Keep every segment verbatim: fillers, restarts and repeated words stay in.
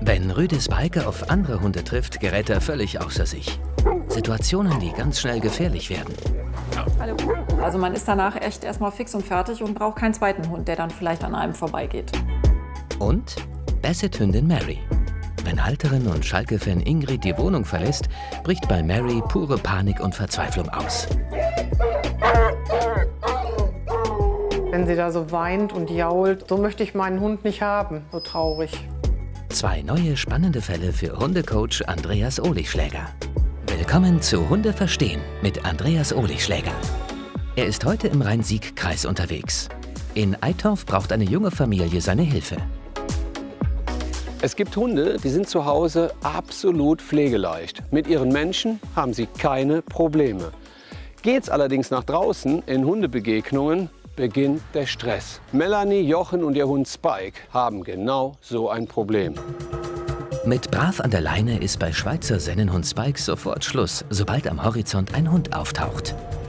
Wenn Rüde Spike auf andere Hunde trifft, gerät er völlig außer sich. Situationen, die ganz schnell gefährlich werden. Hallo. Also man ist danach echt erstmal fix und fertig und braucht keinen zweiten Hund, der dann vielleicht an einem vorbeigeht. Und Basset-Hündin Mary. Wenn Halterin und Schalke-Fan Ingrid die Wohnung verlässt, bricht bei Mary pure Panik und Verzweiflung aus. Wenn sie da so weint und jault, so möchte ich meinen Hund nicht haben, so traurig. Zwei neue spannende Fälle für Hundecoach Andreas Ohlichschläger. Willkommen zu Hunde verstehen mit Andreas Ohlichschläger. Er ist heute im Rhein-Sieg-Kreis unterwegs. In Eitorf braucht eine junge Familie seine Hilfe. Es gibt Hunde, die sind zu Hause absolut pflegeleicht. Mit ihren Menschen haben sie keine Probleme. Geht's allerdings nach draußen in Hundebegegnungen, beginnt der Stress. Melanie, Jochen und ihr Hund Spike haben genau so ein Problem. Mit brav an der Leine ist bei Schweizer Sennenhund Spike sofort Schluss, sobald am Horizont ein Hund auftaucht.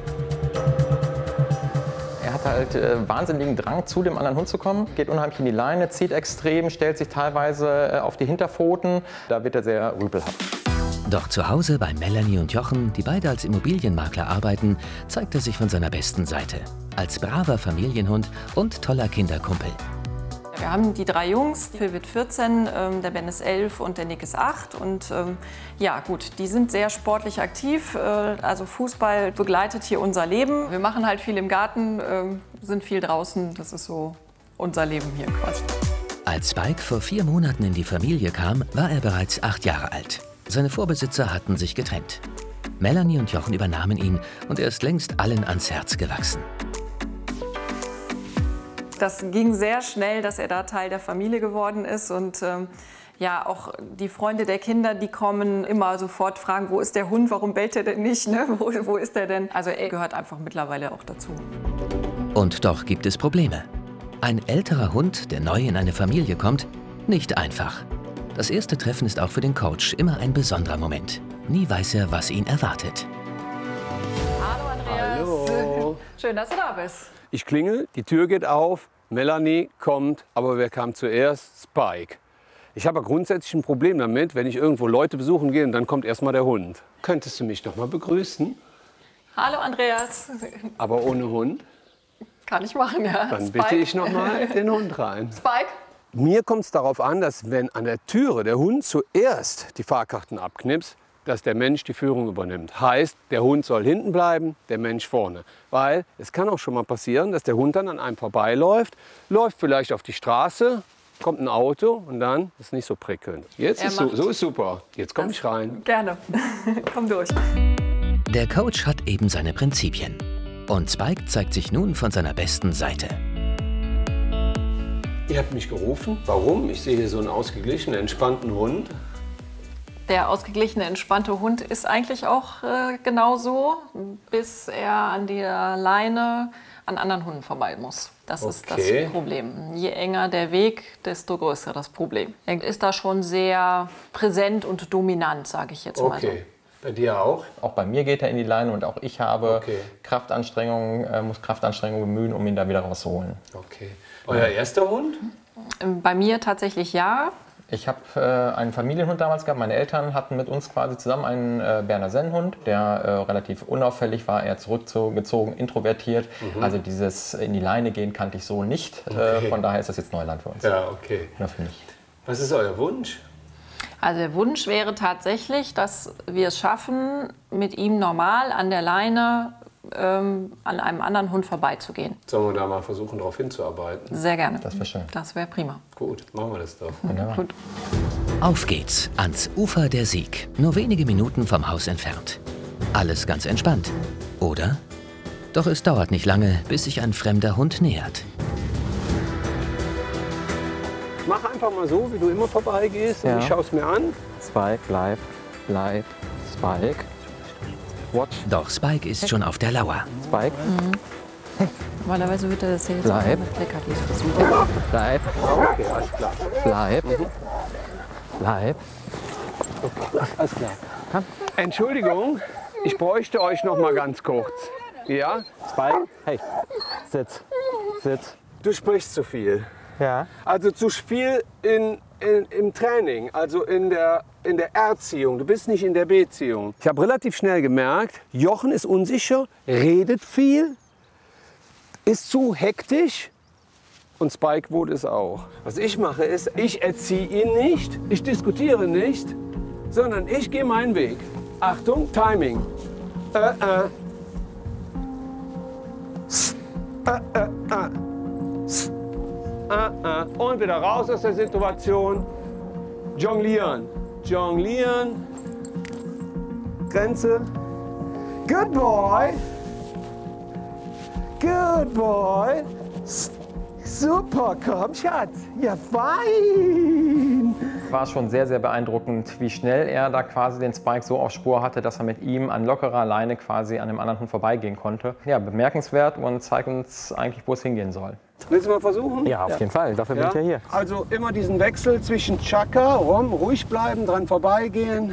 Er hat halt äh, wahnsinnigen Drang, zu dem anderen Hund zu kommen, geht unheimlich in die Leine, zieht extrem, stellt sich teilweise äh, auf die Hinterpfoten. Da wird er sehr rüpelhaft. Doch zu Hause bei Melanie und Jochen, die beide als Immobilienmakler arbeiten, zeigt er sich von seiner besten Seite. Als braver Familienhund und toller Kinderkumpel. Wir haben die drei Jungs, Phil wird vierzehn, ähm, der Ben ist elf und der Nick ist acht. Und ähm, ja gut, die sind sehr sportlich aktiv. Äh, also Fußball begleitet hier unser Leben. Wir machen halt viel im Garten, äh, sind viel draußen. Das ist so unser Leben hier quasi. Als Spike vor vier Monaten in die Familie kam, war er bereits acht Jahre alt. Seine Vorbesitzer hatten sich getrennt. Melanie und Jochen übernahmen ihn und er ist längst allen ans Herz gewachsen. Das ging sehr schnell, dass er da Teil der Familie geworden ist. Und ähm, ja, auch die Freunde der Kinder, die kommen immer sofort fragen, wo ist der Hund, warum bellt er denn nicht, ne? wo, wo ist er denn? Also er gehört einfach mittlerweile auch dazu. Und doch gibt es Probleme. Ein älterer Hund, der neu in eine Familie kommt, nicht einfach. Das erste Treffen ist auch für den Coach immer ein besonderer Moment. Nie weiß er, was ihn erwartet. Hallo Andreas. Hallo. Schön, dass du da bist. Ich klingel, die Tür geht auf, Melanie kommt, aber wer kam zuerst? Spike. Ich habe grundsätzlich ein Problem damit, wenn ich irgendwo Leute besuchen gehe und dann kommt erst mal der Hund. Könntest du mich noch mal begrüßen? Hallo Andreas. Aber ohne Hund? Kann ich machen, ja. Dann Spike. bitte ich noch mal den Hund rein. Spike. Mir kommt es darauf an, dass wenn an der Türe der Hund zuerst die Fahrkarten abknipst, dass der Mensch die Führung übernimmt. Heißt, der Hund soll hinten bleiben, der Mensch vorne. Weil es kann auch schon mal passieren, dass der Hund dann an einem vorbeiläuft, läuft vielleicht auf die Straße, kommt ein Auto und dann ist nicht so prickelnd. Jetzt ist so, so ist super. Jetzt komme ich rein. Gerne. Komm durch. Der Coach hat eben seine Prinzipien. Und Spike zeigt sich nun von seiner besten Seite. Ihr habt mich gerufen. Warum? Ich sehe hier so einen ausgeglichenen, entspannten Hund. Der ausgeglichene, entspannte Hund ist eigentlich auch äh, genau so, bis er an der Leine an anderen Hunden vorbei muss. Das Okay. ist das Problem. Je enger der Weg, desto größer das Problem. Er ist da schon sehr präsent und dominant, sage ich jetzt mal so. Okay. Bei dir auch? Auch bei mir geht er in die Leine und auch ich habe Okay. Kraftanstrengungen, äh, muss Kraftanstrengungen bemühen, um ihn da wieder rauszuholen. Okay. Euer erster Hund? Bei mir tatsächlich ja. Ich habe äh, einen Familienhund damals gehabt. Meine Eltern hatten mit uns quasi zusammen einen äh, Berner Sennenhund, der äh, relativ unauffällig war, eher zurückgezogen, introvertiert. Mhm. Also dieses in die Leine gehen kannte ich so nicht. Okay. Äh, von daher ist das jetzt Neuland für uns. Ja, okay. Nur für mich. Was ist euer Wunsch? Also der Wunsch wäre tatsächlich, dass wir es schaffen, mit ihm normal an der Leine ähm, an einem anderen Hund vorbeizugehen. Sollen wir da mal versuchen, darauf hinzuarbeiten? Sehr gerne. Das wäre schön. Das wäre prima. Gut, machen wir das doch. Wunderbar. Gut. Auf geht's ans Ufer der Sieg, nur wenige Minuten vom Haus entfernt. Alles ganz entspannt, oder? Doch es dauert nicht lange, bis sich ein fremder Hund nähert. Mach einfach mal so, wie du immer vorbeigehst und Ja. ich schaue es mir an. Spike, bleib, bleib, Spike. Watch, Doch Spike ist schon auf der Lauer. Spike, Normalerweise wird er das hier jetzt Bleib. mit Leckerlis versuchen. bleib, Okay, alles klar. bleib, bleib. Alles klar. Entschuldigung, ich bräuchte euch noch mal ganz kurz. Ja? Spike, hey, sitz, sitz. Du sprichst zu viel. Ja. Also zu viel in in, im Training, also in der, in der Erziehung. Du bist nicht in der Beziehung. Ich habe relativ schnell gemerkt, Jochen ist unsicher, redet viel, ist zu hektisch und Spike Wood ist auch. Was ich mache ist, ich erziehe ihn nicht, ich diskutiere nicht, sondern ich gehe meinen Weg. Achtung, Timing. Äh, äh. Äh, äh, äh. Äh, äh. Und wieder raus aus der Situation. Jonglieren. Jonglieren. Grenze. Good boy. Good boy. Super, komm, Schatz. Ja, fein. War schon sehr, sehr beeindruckend, wie schnell er da quasi den Spike so auf Spur hatte, dass er mit ihm an lockerer Leine quasi an dem anderen Hund vorbeigehen konnte. Ja, bemerkenswert und zeigt uns eigentlich, wo es hingehen soll. Willst du mal versuchen? Ja, auf ja. jeden Fall. Dafür ja? bin ich ja hier. Also immer diesen Wechsel zwischen Chaka, rum, ruhig bleiben, dran vorbeigehen,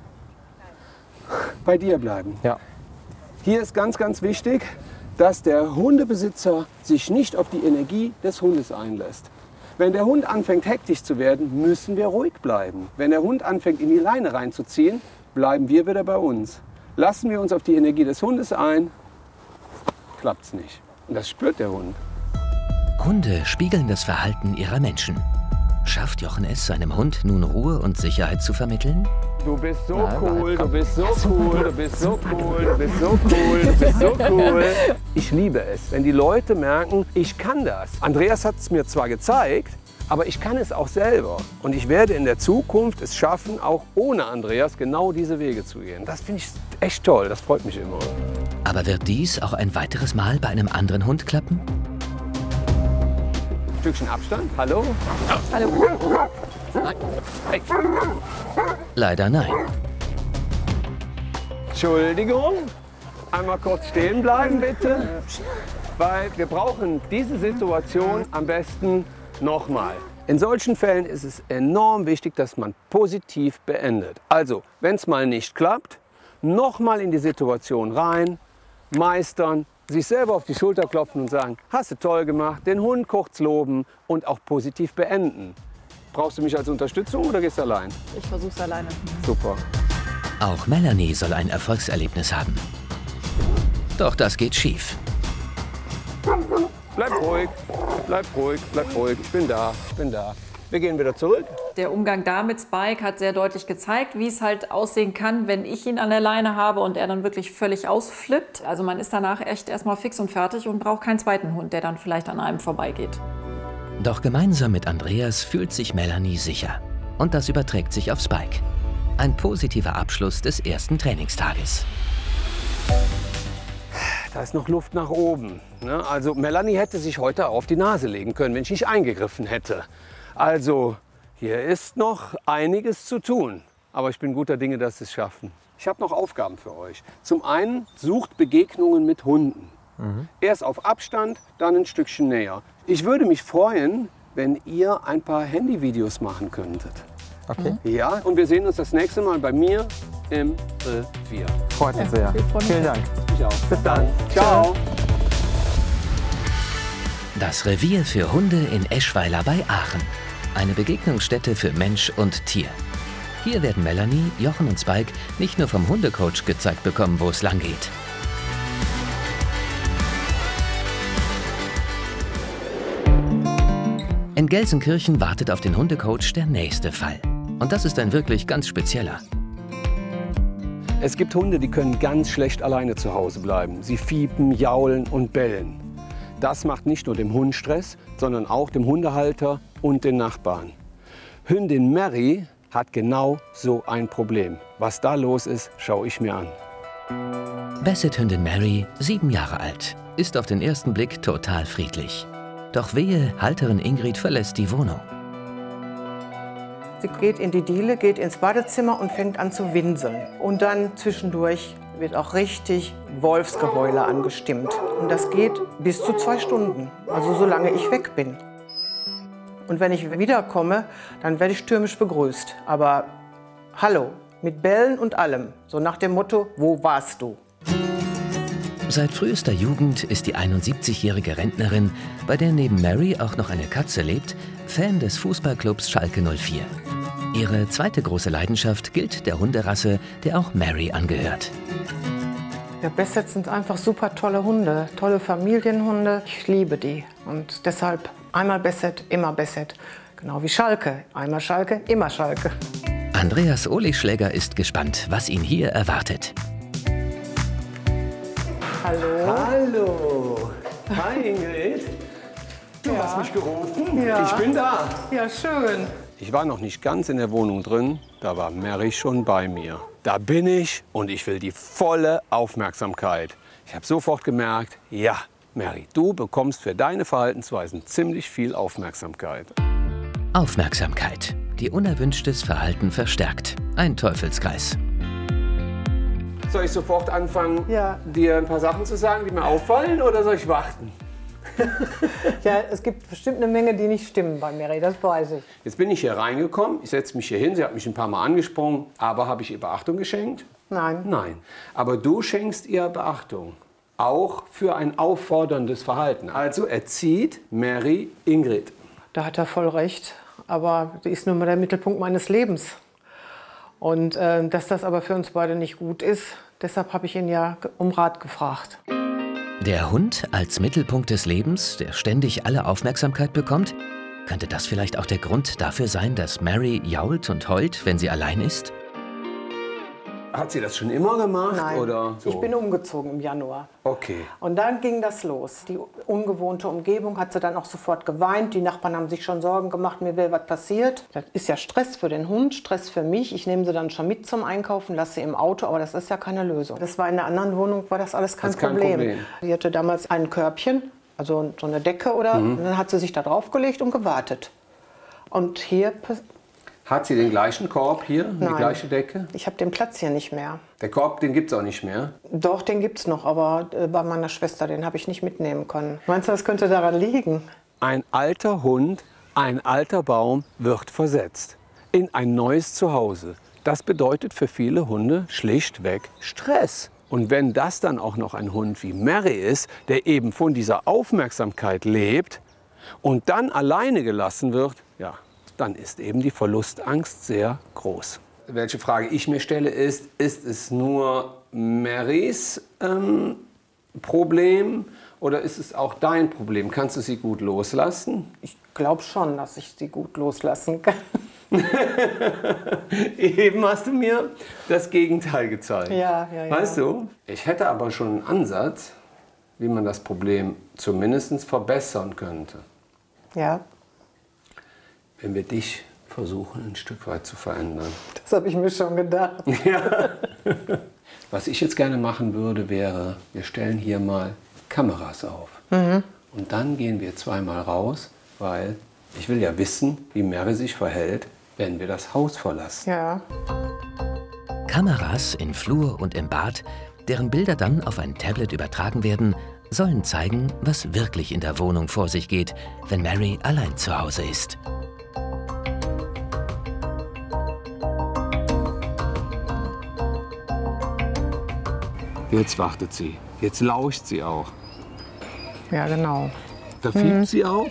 bei dir bleiben. Ja. Hier ist ganz, ganz wichtig, dass der Hundebesitzer sich nicht auf die Energie des Hundes einlässt. Wenn der Hund anfängt hektisch zu werden, müssen wir ruhig bleiben. Wenn der Hund anfängt in die Leine reinzuziehen, bleiben wir wieder bei uns. Lassen wir uns auf die Energie des Hundes ein, klappt's nicht. Und das spürt der Hund. Hunde spiegeln das Verhalten ihrer Menschen. Schafft Jochen es, seinem Hund nun Ruhe und Sicherheit zu vermitteln? Du bist so nein, cool, nein, du bist so cool, du bist so cool, du bist so cool, du bist so cool. Ich liebe es, wenn die Leute merken, ich kann das. Andreas hat es mir zwar gezeigt, aber ich kann es auch selber. Und ich werde in der Zukunft es schaffen, auch ohne Andreas genau diese Wege zu gehen. Das finde ich echt toll, das freut mich immer. Aber wird dies auch ein weiteres Mal bei einem anderen Hund klappen? Ein Stückchen Abstand, hallo? Hallo. Nein. Hey. Leider nein. Entschuldigung, einmal kurz stehen bleiben bitte, weil wir brauchen diese Situation am besten nochmal. In solchen Fällen ist es enorm wichtig, dass man positiv beendet. Also, wenn es mal nicht klappt, nochmal in die Situation rein, meistern, sich selber auf die Schulter klopfen und sagen, hast du toll gemacht, den Hund kurz loben und auch positiv beenden. Brauchst du mich als Unterstützung oder gehst du allein? Ich versuch's alleine. Super. Auch Melanie soll ein Erfolgserlebnis haben. Doch das geht schief. Bleib ruhig, bleib ruhig, bleib ruhig. Ich bin da, ich bin da. Wir gehen wieder zurück. Der Umgang da mit Spike hat sehr deutlich gezeigt, wie es halt aussehen kann, wenn ich ihn an der Leine habe und er dann wirklich völlig ausflippt. Also man ist danach echt erstmal fix und fertig und braucht keinen zweiten Hund, der dann vielleicht an einem vorbeigeht. Doch gemeinsam mit Andreas fühlt sich Melanie sicher. Und das überträgt sich auf Spike. Ein positiver Abschluss des ersten Trainingstages. Da ist noch Luft nach oben. Ne? Also Melanie hätte sich heute auf die Nase legen können, wenn ich nicht eingegriffen hätte. Also hier ist noch einiges zu tun. Aber ich bin guter Dinge, dass Sie es schaffen. Ich habe noch Aufgaben für euch. Zum einen sucht Begegnungen mit Hunden. Mhm. Erst auf Abstand, dann ein Stückchen näher. Ich würde mich freuen, wenn ihr ein paar Handyvideos machen könntet. Okay. Ja, und wir sehen uns das nächste Mal bei mir im Revier. Freut mich sehr. Vielen Dank. Ich auch. Bis dann. Ciao. Das Revier für Hunde in Eschweiler bei Aachen. Eine Begegnungsstätte für Mensch und Tier. Hier werden Melanie, Jochen und Spike nicht nur vom Hundecoach gezeigt bekommen, wo es lang geht. In Gelsenkirchen wartet auf den Hundecoach der nächste Fall. Und das ist ein wirklich ganz spezieller. Es gibt Hunde, die können ganz schlecht alleine zu Hause bleiben. Sie fiepen, jaulen und bellen. Das macht nicht nur dem Hund Stress, sondern auch dem Hundehalter und den Nachbarn. Hündin Mary hat genau so ein Problem. Was da los ist, schaue ich mir an. Basset-Hündin Mary, sieben Jahre alt, ist auf den ersten Blick total friedlich. Doch wehe, Halterin Ingrid verlässt die Wohnung. Sie geht in die Diele, geht ins Badezimmer und fängt an zu winseln. Und dann zwischendurch wird auch richtig Wolfsgeheule angestimmt. Und das geht bis zu zwei Stunden, also solange ich weg bin. Und wenn ich wiederkomme, dann werde ich stürmisch begrüßt. Aber hallo, mit Bellen und allem, so nach dem Motto, wo warst du? Seit frühester Jugend ist die einundsiebzigjährige Rentnerin, bei der neben Mary auch noch eine Katze lebt, Fan des Fußballclubs Schalke null vier. Ihre zweite große Leidenschaft gilt der Hunderasse, der auch Mary angehört. Ja, Basset sind einfach super tolle Hunde, tolle Familienhunde. Ich liebe die und deshalb einmal Basset, immer Basset. Genau wie Schalke. Einmal Schalke, immer Schalke. Andreas Ohlischläger ist gespannt, was ihn hier erwartet. Hallo. Hallo. Hi Ingrid. Du Ja. hast mich gerufen. Ja. Ich bin da. Ja, schön. Ich war noch nicht ganz in der Wohnung drin, da war Mary schon bei mir. Da bin ich und ich will die volle Aufmerksamkeit. Ich habe sofort gemerkt, ja, Mary, du bekommst für deine Verhaltensweisen ziemlich viel Aufmerksamkeit. Aufmerksamkeit, die unerwünschtes Verhalten verstärkt. Ein Teufelskreis. Soll ich sofort anfangen, Ja. dir ein paar Sachen zu sagen, die mir auffallen, oder soll ich warten? Ja, es gibt bestimmt eine Menge, die nicht stimmen bei Mary, das weiß ich. Jetzt bin ich hier reingekommen, ich setze mich hier hin, sie hat mich ein paar Mal angesprochen, aber habe ich ihr Beachtung geschenkt? Nein. Nein. Aber du schenkst ihr Beachtung, auch für ein aufforderndes Verhalten. Also erzieht Mary Ingrid. Da hat er voll recht, aber sie ist nun mal der Mittelpunkt meines Lebens. Und äh, dass das aber für uns beide nicht gut ist, deshalb habe ich ihn ja um Rat gefragt. Der Hund als Mittelpunkt des Lebens, der ständig alle Aufmerksamkeit bekommt? Könnte das vielleicht auch der Grund dafür sein, dass Mary jault und heult, wenn sie allein ist? Hat sie das schon immer gemacht? Nein, Oder so? ich bin umgezogen im Januar. Okay. Und dann ging das los. Die ungewohnte Umgebung hat sie dann auch sofort geweint. Die Nachbarn haben sich schon Sorgen gemacht, mir will was passiert. Das ist ja Stress für den Hund, Stress für mich. Ich nehme sie dann schon mit zum Einkaufen, lasse sie im Auto, aber das ist ja keine Lösung. Das war in einer anderen Wohnung, war das alles kein, Das ist kein Problem. Problem. Sie hatte damals ein Körbchen, also so eine Decke oder, Mhm. und dann hat sie sich da draufgelegt und gewartet. Und hier, Hat sie den gleichen Korb hier, die Nein. gleiche Decke? ich habe den Platz hier nicht mehr. Der Korb, den gibt es auch nicht mehr. Doch, den gibt's noch, aber äh, bei meiner Schwester, den habe ich nicht mitnehmen können. Meinst du, das könnte daran liegen? Ein alter Hund, ein alter Baum wird versetzt in ein neues Zuhause. Das bedeutet für viele Hunde schlichtweg Stress. Und wenn das dann auch noch ein Hund wie Mary ist, der eben von dieser Aufmerksamkeit lebt und dann alleine gelassen wird, ja, dann ist eben die Verlustangst sehr groß. Welche Frage ich mir stelle ist, ist es nur Marys ähm, Problem oder ist es auch dein Problem? Kannst du sie gut loslassen? Ich glaube schon, dass ich sie gut loslassen kann. Eben hast du mir das Gegenteil gezeigt. Ja, ja, ja. Weißt du? Ich hätte aber schon einen Ansatz, wie man das Problem zumindest verbessern könnte. Ja, Wenn wir dich versuchen, ein Stück weit zu verändern. das habe ich mir schon gedacht. Ja. Was ich jetzt gerne machen würde, wäre, wir stellen hier mal Kameras auf. Mhm. Und dann gehen wir zweimal raus, weil ich will ja wissen, wie Mary sich verhält, wenn wir das Haus verlassen. Ja, Kameras in Flur und im Bad, deren Bilder dann auf ein Tablet übertragen werden, sollen zeigen, was wirklich in der Wohnung vor sich geht, wenn Mary allein zu Hause ist. Jetzt wartet sie. Jetzt lauscht sie auch. ja, genau. Da fiebt sie auch.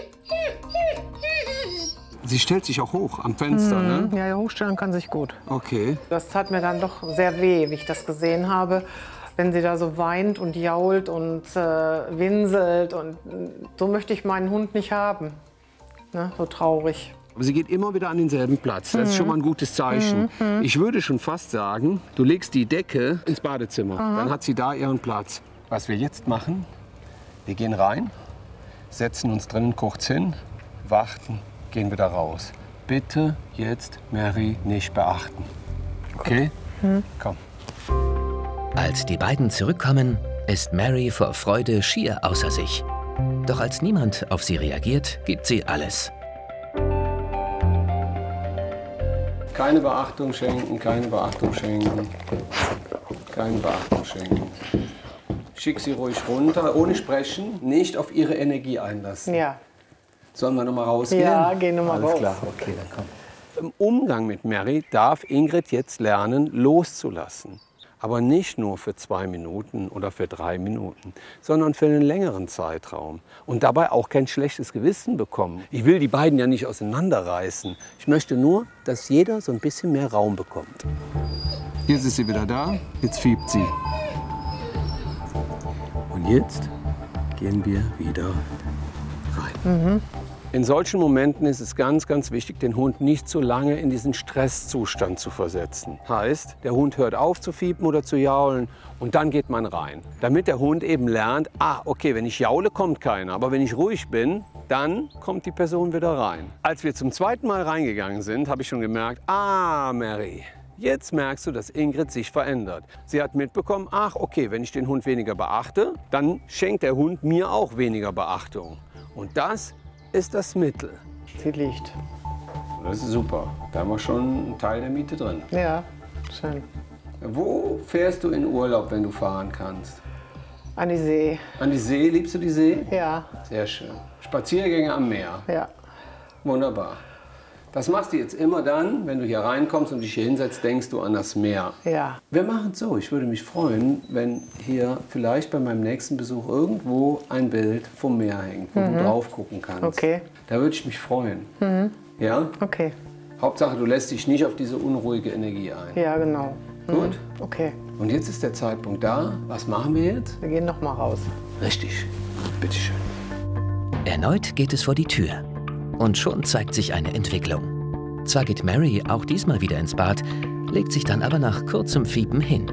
Sie stellt sich auch hoch am Fenster, ne? Ja, ja, hochstellen kann sich gut. Okay. Das tat mir dann doch sehr weh, wie ich das gesehen habe. Wenn sie da so weint und jault und äh, winselt. Und so möchte ich meinen Hund nicht haben. Ne? So traurig. Aber sie geht immer wieder an denselben Platz. Das ist schon mal ein gutes Zeichen. Ich würde schon fast sagen, du legst die Decke ins Badezimmer. Dann hat sie da ihren Platz. Was wir jetzt machen, wir gehen rein, setzen uns drinnen kurz hin, warten, gehen wieder raus. Bitte jetzt Mary nicht beachten. Okay? Komm. Als die beiden zurückkommen, ist Mary vor Freude schier außer sich. Doch als niemand auf sie reagiert, gibt sie alles. Keine Beachtung schenken, keine Beachtung schenken. Keine Beachtung schenken. Schick sie ruhig runter, ohne sprechen, nicht auf ihre Energie einlassen. Ja, Sollen wir noch mal rausgehen? ja, geh nur mal Alles raus. klar, okay, dann komm. Im Umgang mit Mary darf Ingrid jetzt lernen, loszulassen. Aber nicht nur für zwei Minuten oder für drei Minuten, sondern für einen längeren Zeitraum. Und dabei auch kein schlechtes Gewissen bekommen. Ich will die beiden ja nicht auseinanderreißen. Ich möchte nur, dass jeder so ein bisschen mehr Raum bekommt. Jetzt ist sie wieder da, jetzt fiebt sie. Und jetzt gehen wir wieder rein. Mhm. In solchen Momenten ist es ganz, ganz wichtig, den Hund nicht zu lange in diesen Stresszustand zu versetzen. Heißt, der Hund hört auf zu fiepen oder zu jaulen und dann geht man rein. Damit der Hund eben lernt, ah, okay, wenn ich jaule, kommt keiner. Aber wenn ich ruhig bin, dann kommt die Person wieder rein. Als wir zum zweiten Mal reingegangen sind, habe ich schon gemerkt, ah, Mary, jetzt merkst du, dass Ingrid sich verändert. Sie hat mitbekommen, ach, okay, wenn ich den Hund weniger beachte, dann schenkt der Hund mir auch weniger Beachtung. Und das ist das Mittel. Sie liegt. Das ist super. Da haben wir schon einen Teil der Miete drin. Ja, schön. Wo fährst du in Urlaub, wenn du fahren kannst? An die See. An die See? Liebst du die See? Ja. Sehr schön. Spaziergänge am Meer? Ja. Wunderbar. Das machst du jetzt immer dann, wenn du hier reinkommst und dich hier hinsetzt, denkst du an das Meer. Ja. Wir machen es so. Ich würde mich freuen, wenn hier vielleicht bei meinem nächsten Besuch irgendwo ein Bild vom Meer hängt, wo mhm. du drauf gucken kannst. Okay. Da würde ich mich freuen. Mhm. Ja? Okay. Hauptsache, du lässt dich nicht auf diese unruhige Energie ein. Ja, genau. Mhm. Gut? Okay. Und jetzt ist der Zeitpunkt da. Was machen wir jetzt? Wir gehen noch mal raus. Richtig. Bitteschön. Erneut geht es vor die Tür. Und schon zeigt sich eine Entwicklung. Zwar geht Mary auch diesmal wieder ins Bad, legt sich dann aber nach kurzem Fiepen hin.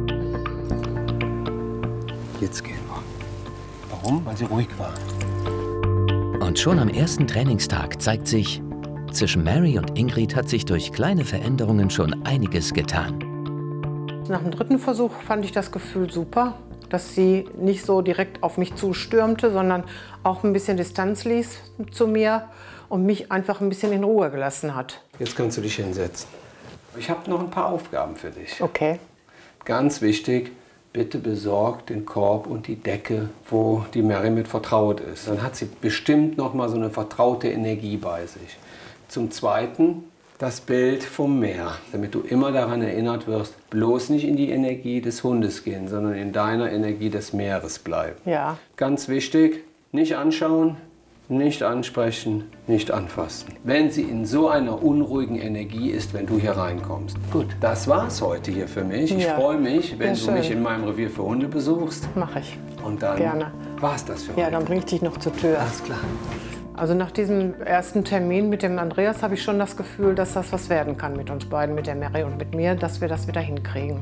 Jetzt gehen wir. Warum? Weil sie ruhig war. Und schon am ersten Trainingstag zeigt sich, zwischen Mary und Ingrid hat sich durch kleine Veränderungen schon einiges getan. Nach dem dritten Versuch fand ich das Gefühl super, dass sie nicht so direkt auf mich zustürmte, sondern auch ein bisschen Distanz ließ zu mir und mich einfach ein bisschen in Ruhe gelassen hat. Jetzt kannst du dich hinsetzen. Ich habe noch ein paar Aufgaben für dich. Okay. Ganz wichtig, bitte besorg den Korb und die Decke, wo die Mary mit vertraut ist. Dann hat sie bestimmt noch mal so eine vertraute Energie bei sich. Zum Zweiten das Bild vom Meer, damit du immer daran erinnert wirst, bloß nicht in die Energie des Hundes gehen, sondern in deiner Energie des Meeres bleiben. Ja. Ganz wichtig, nicht anschauen, nicht ansprechen, nicht anfassen. Wenn sie in so einer unruhigen Energie ist, wenn du hier reinkommst. Gut, das war's heute hier für mich. Ich Ja. freue mich, wenn Ja, du mich schön. in meinem Revier für Hunde besuchst. Mache ich. Und dann Gerne. war's das für Ja, heute. dann bringe ich dich noch zur Tür. Alles klar. Also nach diesem ersten Termin mit dem Andreas habe ich schon das Gefühl, dass das was werden kann mit uns beiden, mit der Mary und mit mir, dass wir das wieder hinkriegen.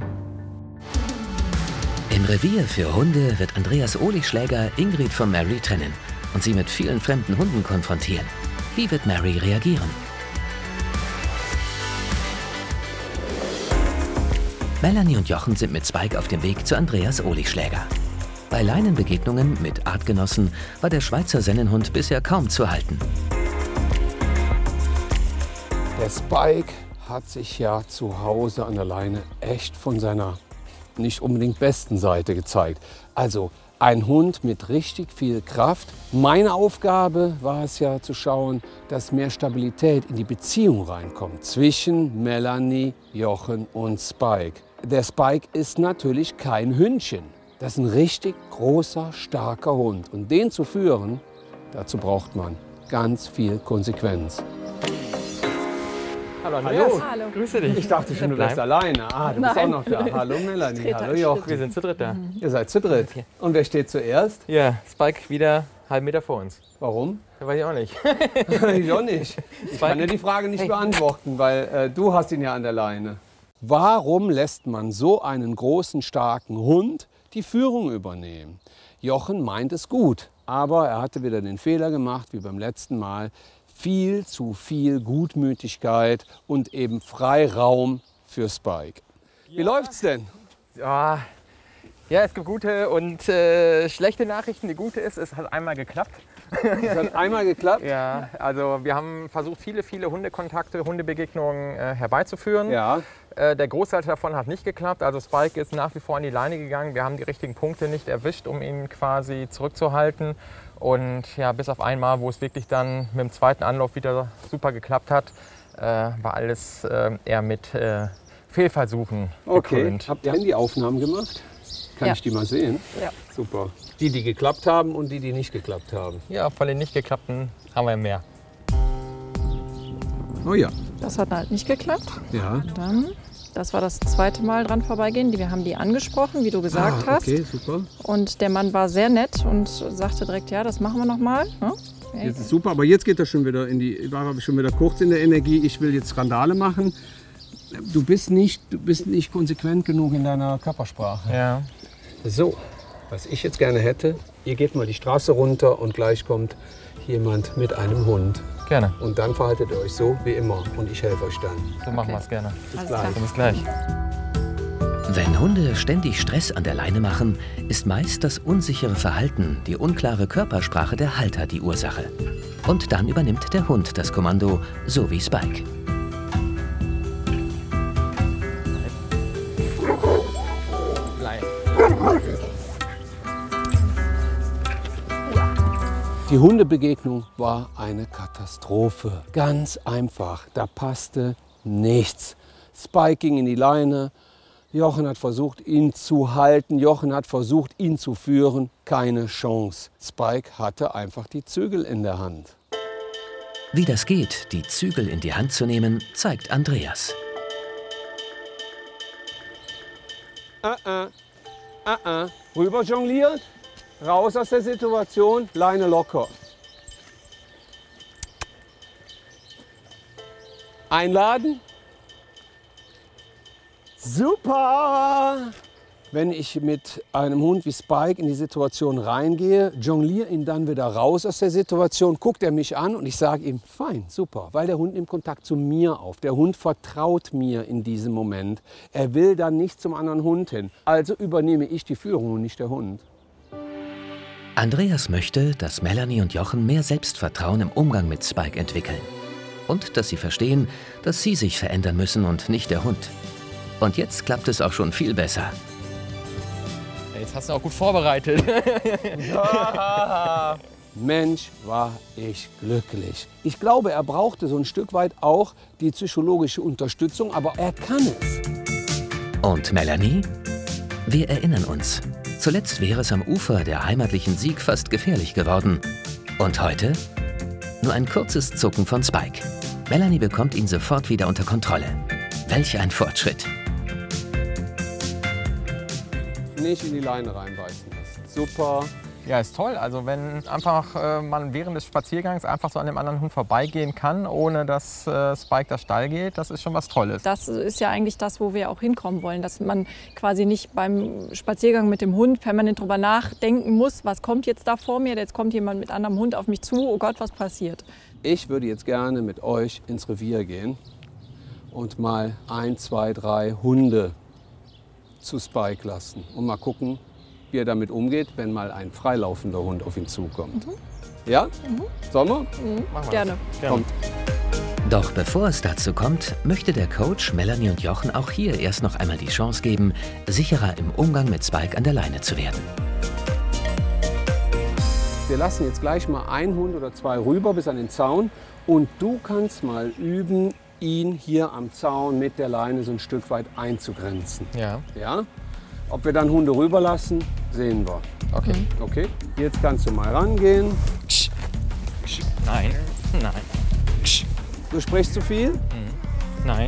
Im Revier für Hunde wird Andreas Ohlischläger Ingrid von Mary trennen und sie mit vielen fremden Hunden konfrontieren. Wie wird Mary reagieren? Melanie und Jochen sind mit Spike auf dem Weg zu Andreas Ohlischläger. Bei Leinenbegegnungen mit Artgenossen war der Schweizer Sennenhund bisher kaum zu halten. Der Spike hat sich ja zu Hause an der Leine echt von seiner nicht unbedingt besten Seite gezeigt. Also ein Hund mit richtig viel Kraft. Meine Aufgabe war es ja zu schauen, dass mehr Stabilität in die Beziehung reinkommt zwischen Melanie, Jochen und Spike. Der Spike ist natürlich kein Hündchen. Das ist ein richtig großer, starker Hund. Und den zu führen, dazu braucht man ganz viel Konsequenz. Hallo Andreas. Hallo. Hallo. Grüße dich. Ich dachte schon, du wärst alleine. Ah, du bist auch noch da. Hallo Melanie, hallo Jochen. Wir sind zu dritt da. Ihr seid zu dritt. Und wer steht zuerst? Ja, Spike wieder halb Meter vor uns. Warum? Das weiß ich auch nicht. Ich auch nicht. Ich kann dir die Frage nicht beantworten, weil äh, du hast ihn ja an der Leine. Warum lässt man so einen großen, starken Hund die Führung übernehmen? Jochen meint es gut, aber er hatte wieder den Fehler gemacht, wie beim letzten Mal. Viel zu viel Gutmütigkeit und eben Freiraum für Spike. Wie Ja. läuft's denn? Ja, ja, es gibt gute und äh, schlechte Nachrichten. Die gute ist, es hat einmal geklappt. Es hat einmal geklappt. Ja, also wir haben versucht, viele, viele Hundekontakte, Hundebegegnungen äh, herbeizuführen. Ja. Äh, der Großteil davon hat nicht geklappt. Also Spike ist nach wie vor an die Leine gegangen. Wir haben die richtigen Punkte nicht erwischt, um ihn quasi zurückzuhalten. Und ja, bis auf einmal, wo es wirklich dann mit dem zweiten Anlauf wieder super geklappt hat, äh, war alles äh, eher mit äh, Fehlversuchen Okay, gekrönt. habt ihr Handyaufnahmen gemacht? Kann Ja. ich die mal sehen? Ja. Super. Die, die geklappt haben und die, die nicht geklappt haben. Ja, von den nicht geklappten haben wir mehr. Oh ja. Das hat halt nicht geklappt. Ja. Dann, das war das zweite Mal dran vorbeigehen. Wir haben die angesprochen, wie du gesagt Ah, hast. okay, super. Und der Mann war sehr nett und sagte direkt, ja, das machen wir noch mal. Ne? Jetzt ist super, aber jetzt geht er schon wieder in die, war er schon wieder kurz in der Energie. Ich will jetzt Skandale machen. Du bist nicht, du bist nicht konsequent genug in deiner Körpersprache. Ja. So, was ich jetzt gerne hätte, ihr geht mal die Straße runter und gleich kommt jemand mit einem Hund. Gerne. Und dann verhaltet ihr euch so wie immer und ich helfe euch dann. So machen wir es gerne. Alles gleich. klar. Bis gleich. Wenn Hunde ständig Stress an der Leine machen, ist meist das unsichere Verhalten, die unklare Körpersprache der Halter die Ursache. Und dann übernimmt der Hund das Kommando, so wie Spike. Die Hundebegegnung war eine Katastrophe. Ganz einfach, da passte nichts. Spike ging in die Leine, Jochen hat versucht, ihn zu halten, Jochen hat versucht, ihn zu führen. Keine Chance. Spike hatte einfach die Zügel in der Hand. Wie das geht, die Zügel in die Hand zu nehmen, zeigt Andreas. Ah, ah, ah, ah. Rüber jongliert, raus aus der Situation, Leine locker. Einladen. Super! Wenn ich mit einem Hund wie Spike in die Situation reingehe, jongliere ihn dann wieder raus aus der Situation, guckt er mich an und ich sage ihm, fein, super, weil der Hund nimmt Kontakt zu mir auf. Der Hund vertraut mir in diesem Moment. Er will dann nicht zum anderen Hund hin. Also übernehme ich die Führung und nicht der Hund. Andreas möchte, dass Melanie und Jochen mehr Selbstvertrauen im Umgang mit Spike entwickeln. Und dass sie verstehen, dass sie sich verändern müssen und nicht der Hund. Und jetzt klappt es auch schon viel besser. Jetzt hast du auch gut vorbereitet. Mensch, war ich glücklich. Ich glaube, er brauchte so ein Stück weit auch die psychologische Unterstützung, aber er kann es. Und Melanie? Wir erinnern uns. Zuletzt wäre es am Ufer der heimatlichen Sieg fast gefährlich geworden. Und heute? Nur ein kurzes Zucken von Spike. Melanie bekommt ihn sofort wieder unter Kontrolle. Welch ein Fortschritt. Nicht in die Leine reinbeißen lassen. Super. Ja, ist toll. Also wenn einfach äh, man während des Spaziergangs einfach so an dem anderen Hund vorbeigehen kann, ohne dass äh, Spike da Stall geht, das ist schon was Tolles. Das ist ja eigentlich das, wo wir auch hinkommen wollen, dass man quasi nicht beim Spaziergang mit dem Hund permanent drüber nachdenken muss, was kommt jetzt da vor mir, jetzt kommt jemand mit anderem Hund auf mich zu, oh Gott, was passiert. Ich würde jetzt gerne mit euch ins Revier gehen und mal ein, zwei, drei Hunde zu Spike lassen und mal gucken, wie er damit umgeht, wenn mal ein freilaufender Hund auf ihn zukommt. Mhm. Ja? Mhm. Sollen wir? Mhm. Gerne. Gerne. Kommt. Doch bevor es dazu kommt, möchte der Coach Melanie und Jochen auch hier erst noch einmal die Chance geben, sicherer im Umgang mit Spike an der Leine zu werden. Wir lassen jetzt gleich mal einen Hund oder zwei rüber bis an den Zaun und du kannst mal üben, ihn hier am Zaun mit der Leine so ein Stück weit einzugrenzen. Ja. Ja? Ob wir dann Hunde rüberlassen, sehen wir. Okay. Okay, jetzt kannst du mal rangehen. Nein. Nein. Du sprichst zu viel? Nein.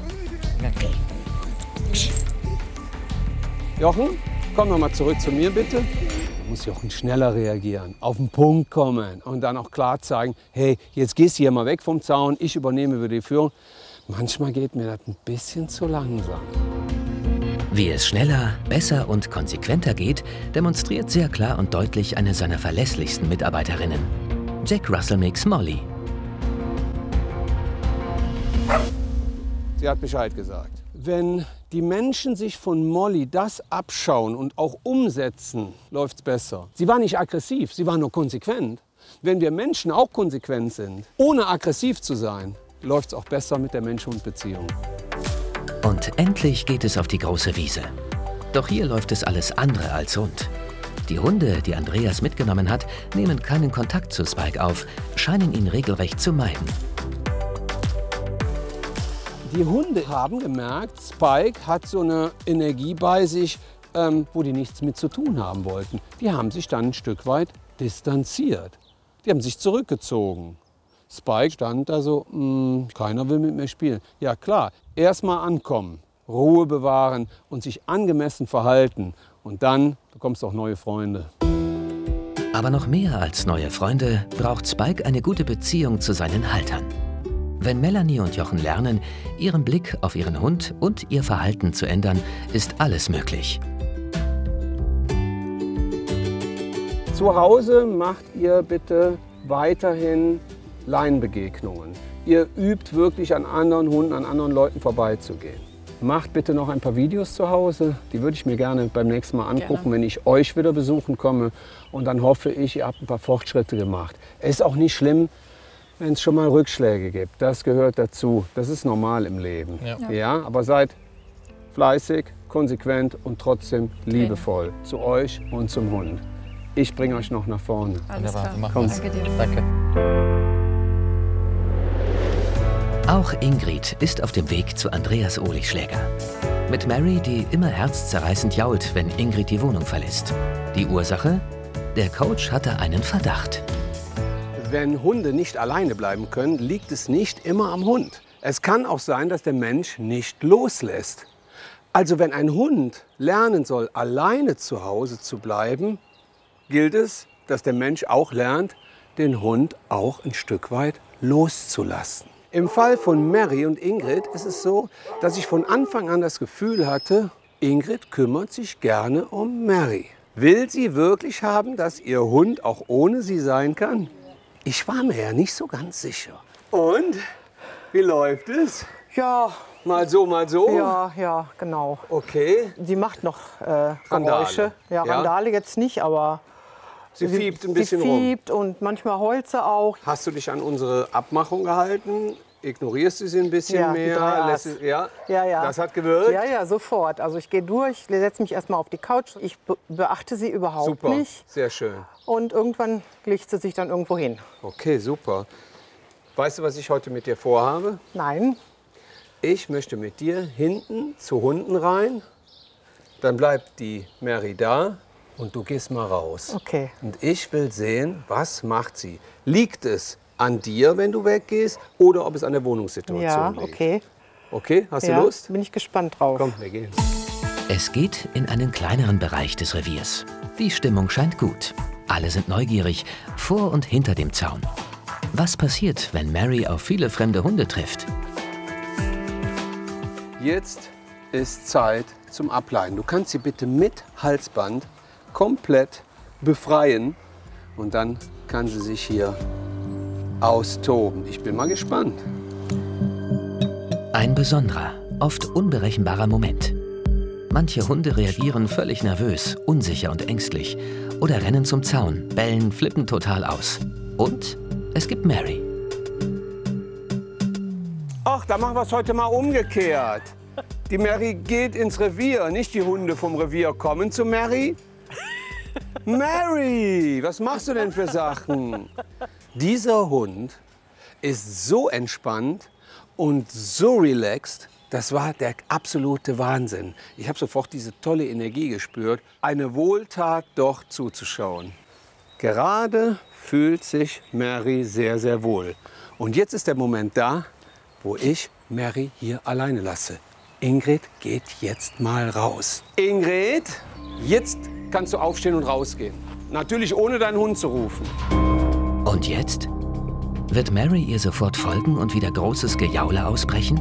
Jochen, komm noch mal zurück zu mir bitte. Da muss Jochen schneller reagieren, auf den Punkt kommen und dann auch klar zeigen, hey, jetzt gehst du hier mal weg vom Zaun, ich übernehme über die Führung. Manchmal geht mir das ein bisschen zu langsam. Wie es schneller, besser und konsequenter geht, demonstriert sehr klar und deutlich eine seiner verlässlichsten Mitarbeiterinnen. Jack Russell Mix Molly. Sie hat Bescheid gesagt. Wenn die Menschen sich von Molly das abschauen und auch umsetzen, läuft's besser. Sie war nicht aggressiv, sie war nur konsequent. Wenn wir Menschen auch konsequent sind, ohne aggressiv zu sein, läuft's auch besser mit der Mensch-Hund-Beziehung. Und endlich geht es auf die große Wiese. Doch hier läuft es alles andere als rund. Die Hunde, die Andreas mitgenommen hat, nehmen keinen Kontakt zu Spike auf, scheinen ihn regelrecht zu meiden. Die Hunde haben gemerkt, Spike hat so eine Energie bei sich, ähm, wo die nichts mit zu tun haben wollten. Die haben sich dann ein Stück weit distanziert. Die haben sich zurückgezogen. Spike stand da so, mh, keiner will mit mir spielen. Ja klar, erst mal ankommen, Ruhe bewahren und sich angemessen verhalten. Und dann bekommst du auch neue Freunde. Aber noch mehr als neue Freunde braucht Spike eine gute Beziehung zu seinen Haltern. Wenn Melanie und Jochen lernen, ihren Blick auf ihren Hund und ihr Verhalten zu ändern, ist alles möglich. Zu Hause macht ihr bitte weiterhin Leinenbegegnungen. Ihr übt wirklich an anderen Hunden, an anderen Leuten vorbeizugehen. Macht bitte noch ein paar Videos zu Hause. Die würde ich mir gerne beim nächsten Mal angucken, gerne, wenn ich euch wieder besuchen komme. Und dann hoffe ich, ihr habt ein paar Fortschritte gemacht. Es ist auch nicht schlimm, wenn es schon mal Rückschläge gibt. Das gehört dazu. Das ist normal im Leben. Ja. Ja, aber seid fleißig, konsequent und trotzdem liebevoll zu euch und zum Hund. Ich bringe euch noch nach vorne. Alles klar. Kommt. Danke dir. Danke. Auch Ingrid ist auf dem Weg zu Andreas Oligschläger. Mit Mary, die immer herzzerreißend jault, wenn Ingrid die Wohnung verlässt. Die Ursache? Der Coach hatte einen Verdacht. Wenn Hunde nicht alleine bleiben können, liegt es nicht immer am Hund. Es kann auch sein, dass der Mensch nicht loslässt. Also wenn ein Hund lernen soll, alleine zu Hause zu bleiben, gilt es, dass der Mensch auch lernt, den Hund auch ein Stück weit loszulassen. Im Fall von Mary und Ingrid ist es so, dass ich von Anfang an das Gefühl hatte, Ingrid kümmert sich gerne um Mary. Will sie wirklich haben, dass ihr Hund auch ohne sie sein kann? Ich war mir ja nicht so ganz sicher. Und, wie läuft es? Ja. Mal so, mal so? Ja, ja, genau. Okay. Sie macht noch äh, Geräusche. Randale. Ja, Randale ja. jetzt nicht, aber... Sie fiebt ein bisschen rum. Sie fiebt und manchmal heult sie auch. Hast du dich an unsere Abmachung gehalten? Ignorierst du sie ein bisschen ja, mehr? Lässt sie, ja? ja, ja. Das hat gewirkt? Ja, ja, sofort. Also ich gehe durch, setze mich erstmal auf die Couch. Ich be beachte sie überhaupt super. nicht. Sehr schön. Und irgendwann legt sie sich dann irgendwo hin. Okay, super. Weißt du, was ich heute mit dir vorhabe? Nein. Ich möchte mit dir hinten zu Hunden rein. Dann bleibt die Mary da. Und du gehst mal raus. Okay. Und ich will sehen, was macht sie. Liegt es an dir, wenn du weggehst, oder ob es an der Wohnungssituation ja, liegt? Ja, okay. Okay, hast ja, du Lust? Bin ich gespannt drauf. Komm, wir gehen. Es geht in einen kleineren Bereich des Reviers. Die Stimmung scheint gut. Alle sind neugierig, vor und hinter dem Zaun. Was passiert, wenn Mary auf viele fremde Hunde trifft? Jetzt ist Zeit zum Ableiten. Du kannst sie bitte mit Halsband komplett befreien und dann kann sie sich hier austoben. Ich bin mal gespannt. Ein besonderer, oft unberechenbarer Moment. Manche Hunde reagieren völlig nervös, unsicher und ängstlich oder rennen zum Zaun, bellen, flippen total aus. Und es gibt Mary. Ach, da machen wir es heute mal umgekehrt. Die Mary geht ins Revier, nicht die Hunde vom Revier kommen zu Mary. Mary, was machst du denn für Sachen? Dieser Hund ist so entspannt und so relaxed. Das war der absolute Wahnsinn. Ich habe sofort diese tolle Energie gespürt. Eine Wohltat, doch zuzuschauen. Gerade fühlt sich Mary sehr, sehr wohl. Und jetzt ist der Moment da, wo ich Mary hier alleine lasse. Ingrid geht jetzt mal raus. Ingrid, jetzt kannst du aufstehen und rausgehen. Natürlich ohne deinen Hund zu rufen. Und jetzt? Wird Mary ihr sofort folgen und wieder großes Gejaule ausbrechen?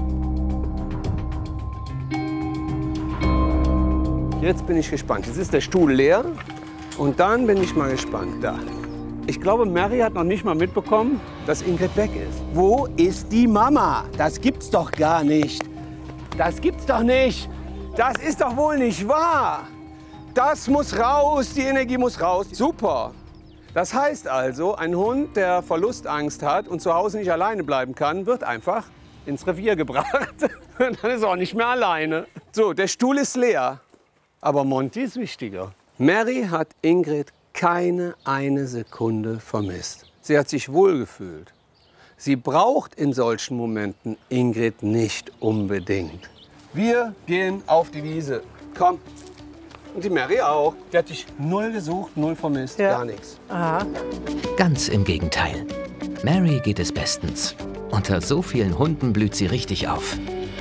Jetzt bin ich gespannt. Jetzt ist der Stuhl leer und dann bin ich mal gespannt. Da. Ich glaube, Mary hat noch nicht mal mitbekommen, dass Ingrid weg ist. Wo ist die Mama? Das gibt's doch gar nicht. Das gibt's doch nicht. Das ist doch wohl nicht wahr. Das muss raus, die Energie muss raus. Super. Das heißt also, ein Hund, der Verlustangst hat und zu Hause nicht alleine bleiben kann, wird einfach ins Revier gebracht. Dann ist er auch nicht mehr alleine. So, der Stuhl ist leer. Aber Monty ist wichtiger. Mary hat Ingrid keine eine Sekunde vermisst. Sie hat sich wohlgefühlt. Sie braucht in solchen Momenten Ingrid nicht unbedingt. Wir gehen auf die Wiese. Komm. Und die Mary auch. Die hat dich null gesucht, null vermisst, Ja. gar nichts. Aha. Ganz im Gegenteil. Mary geht es bestens. Unter so vielen Hunden blüht sie richtig auf.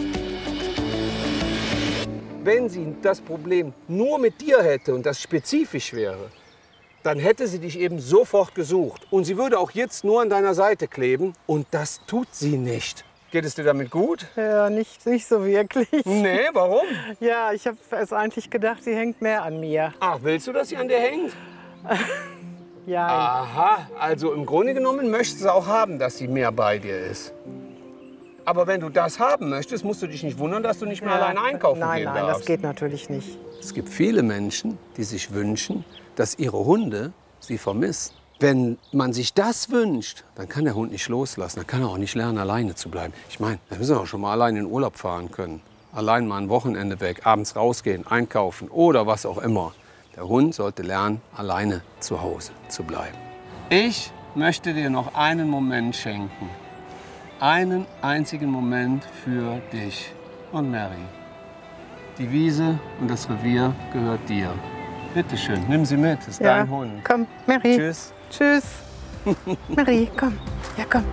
Wenn sie das Problem nur mit dir hätte und das spezifisch wäre, dann hätte sie dich eben sofort gesucht. Und sie würde auch jetzt nur an deiner Seite kleben. Und das tut sie nicht. Geht es dir damit gut? Ja, nicht, nicht so wirklich. Nee, warum? Ja, ich habe es eigentlich gedacht, sie hängt mehr an mir. Ach, willst du, dass sie an dir hängt? Ja, Aha, also im Grunde genommen möchtest du auch haben, dass sie mehr bei dir ist. Aber wenn du das haben möchtest, musst du dich nicht wundern, dass du nicht mehr ja. alleine einkaufen nein, gehen Nein, darfst. das geht natürlich nicht. Es gibt viele Menschen, die sich wünschen, dass ihre Hunde sie vermissen. Wenn man sich das wünscht, dann kann der Hund nicht loslassen. Dann kann er auch nicht lernen, alleine zu bleiben. Ich meine, da müssen wir auch schon mal allein in den Urlaub fahren können. Allein mal ein Wochenende weg, abends rausgehen, einkaufen oder was auch immer. Der Hund sollte lernen, alleine zu Hause zu bleiben. Ich möchte dir noch einen Moment schenken. Einen einzigen Moment für dich und Mary. Die Wiese und das Revier gehört dir. Bitte schön, nimm sie mit, das ist Ja. dein Hund. Komm, Mary. Tschüss. Tschüss. Mary, komm. Ja, komm.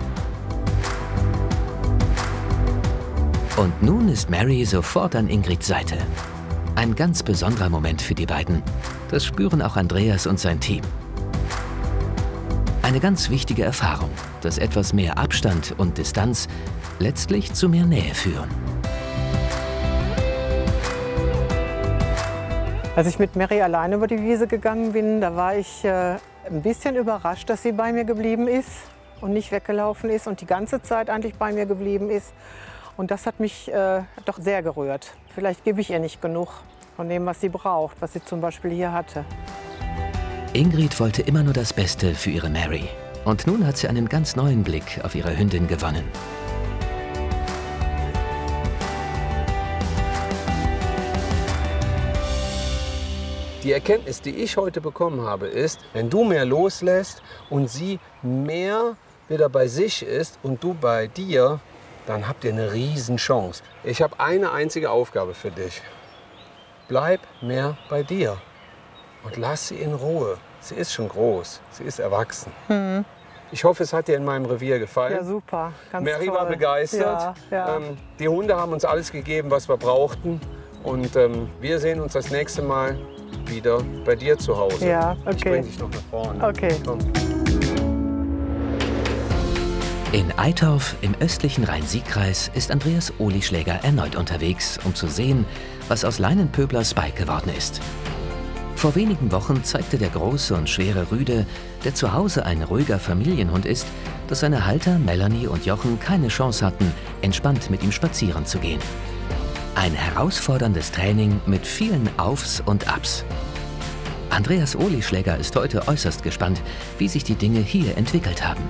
Und nun ist Mary sofort an Ingrids Seite. Ein ganz besonderer Moment für die beiden. Das spüren auch Andreas und sein Team. Eine ganz wichtige Erfahrung, dass etwas mehr Abstand und Distanz letztlich zu mehr Nähe führen. Als ich mit Mary alleine über die Wiese gegangen bin, da war ich äh, ein bisschen überrascht, dass sie bei mir geblieben ist und nicht weggelaufen ist und die ganze Zeit eigentlich bei mir geblieben ist. Und das hat mich äh, doch sehr gerührt. Vielleicht gebe ich ihr nicht genug von dem, was sie braucht, was sie zum Beispiel hier hatte. Ingrid wollte immer nur das Beste für ihre Mary. Und nun hat sie einen ganz neuen Blick auf ihre Hündin gewonnen. Die Erkenntnis, die ich heute bekommen habe, ist, wenn du mehr loslässt und sie mehr wieder bei sich ist und du bei dir, dann habt ihr eine Riesenchance. Ich habe eine einzige Aufgabe für dich. Bleib mehr bei dir und lass sie in Ruhe. Sie ist schon groß, sie ist erwachsen. Mhm. Ich hoffe, es hat dir in meinem Revier gefallen. Ja, super. Ganz Mary toll. war begeistert. Ja, ja. Ähm, die Hunde haben uns alles gegeben, was wir brauchten. Und ähm, wir sehen uns das nächste Mal wieder bei dir zu Hause. Ja, Ich okay. bring dich noch nach vorne. Okay. Komm. In Eitorf im östlichen Rhein-Sieg-Kreis ist Andreas Ohlischläger erneut unterwegs, um zu sehen, was aus Leinenpöbler Spike geworden ist. Vor wenigen Wochen zeigte der große und schwere Rüde, der zu Hause ein ruhiger Familienhund ist, dass seine Halter Melanie und Jochen keine Chance hatten, entspannt mit ihm spazieren zu gehen. Ein herausforderndes Training mit vielen Aufs und Abs. Andreas Ohlischläger ist heute äußerst gespannt, wie sich die Dinge hier entwickelt haben.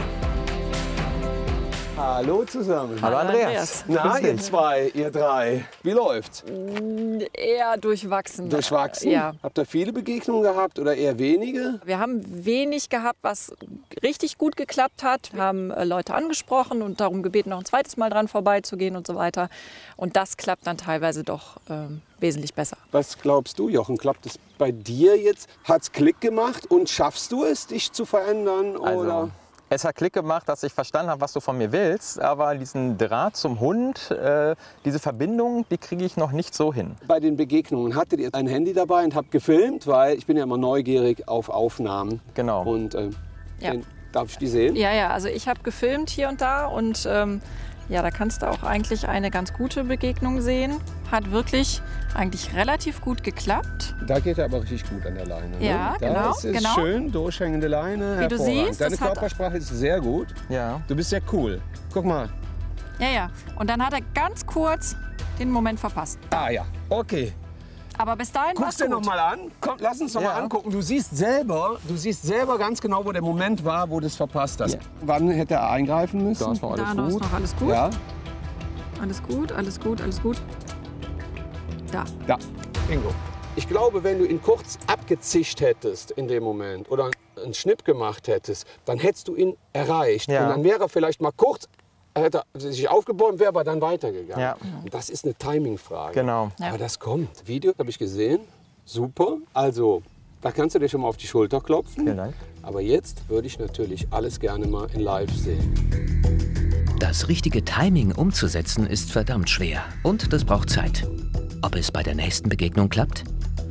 Hallo zusammen. Hallo Andreas. Na, ihr zwei, ihr drei. Wie läuft's? Eher durchwachsen. Durchwachsen? Ja. Habt ihr viele Begegnungen gehabt oder eher wenige? Wir haben wenig gehabt, was richtig gut geklappt hat. Wir haben äh, Leute angesprochen und darum gebeten, noch ein zweites Mal dran vorbeizugehen und so weiter. Und das klappt dann teilweise doch ähm, wesentlich besser. Was glaubst du, Jochen? Klappt es bei dir jetzt? Hat's Klick gemacht und schaffst du es, dich zu verändern? Oder? Also, es hat Klick gemacht, dass ich verstanden habe, was du von mir willst. Aber diesen Draht zum Hund, äh, diese Verbindung, die kriege ich noch nicht so hin. Bei den Begegnungen hattet ihr ein Handy dabei und habt gefilmt, weil ich bin ja immer neugierig auf Aufnahmen. Genau. Und äh, Ja. den, darf ich die sehen? Ja, ja, also ich habe gefilmt hier und da und ähm, ja, da kannst du auch eigentlich eine ganz gute Begegnung sehen. Hat wirklich eigentlich relativ gut geklappt. Da geht er aber richtig gut an der Leine. Ne? Ja, da genau, ist es genau. schön, durchhängende Leine. Wie du hervorragend. siehst, Deine das hat- Körpersprache ist sehr gut. Ja. Du bist sehr cool. Guck mal. Ja, ja. Und dann hat er ganz kurz den Moment verpasst. Ah ja, okay. Aber bis dahin war es Guck's dir gut. noch mal an. Komm, lass uns noch Ja. mal angucken. Du siehst selber, du siehst selber ganz genau, wo der Moment war, wo du es verpasst hast. Ja. Wann hätte er eingreifen müssen? Da ist noch alles Da, da ist gut. noch alles gut. Ja, Alles gut, alles gut, alles gut. Da. da. Bingo. Ich glaube, wenn du ihn kurz abgezischt hättest in dem Moment oder einen Schnipp gemacht hättest, dann hättest du ihn erreicht. Ja. Und dann wäre er vielleicht mal kurz, hätte er sich aufgebäumt, wäre aber dann weitergegangen. Ja. Und das ist eine Timing-Frage. Genau. Ja. Aber das kommt. Video habe ich gesehen. Super. Also, da kannst du dir schon mal auf die Schulter klopfen. Vielen Dank. Aber jetzt würde ich natürlich alles gerne mal in live sehen. Das richtige Timing umzusetzen ist verdammt schwer und das braucht Zeit. Ob es bei der nächsten Begegnung klappt?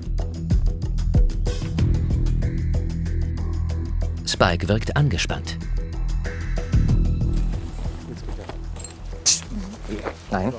Spike wirkt angespannt. Nein.